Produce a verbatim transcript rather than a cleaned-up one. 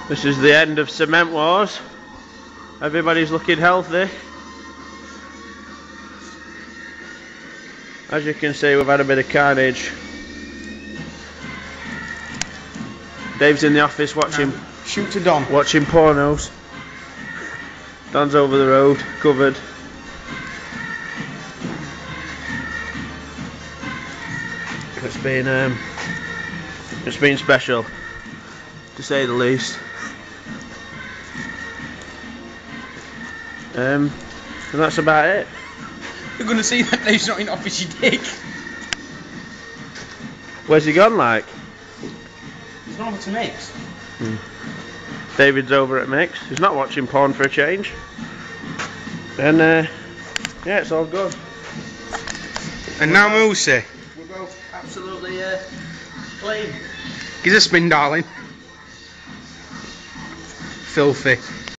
This is the end of Cement Wars. Everybody's looking healthy. As you can see, we've had a bit of carnage. Dave's in the office watching Shoot to Don. Watching pornos. Don's over the road, covered. It's been um, it's been special, to say the least. Um, and that's about it. You're gonna see that Dave's not in office, you dick. Where's he gone, like? He's not over to Mix. Hmm. David's over at Mix. He's not watching porn for a change. And uh, yeah, it's all good. And now Moosey. We're both absolutely uh, clean. Give us a spin, darling. Filthy.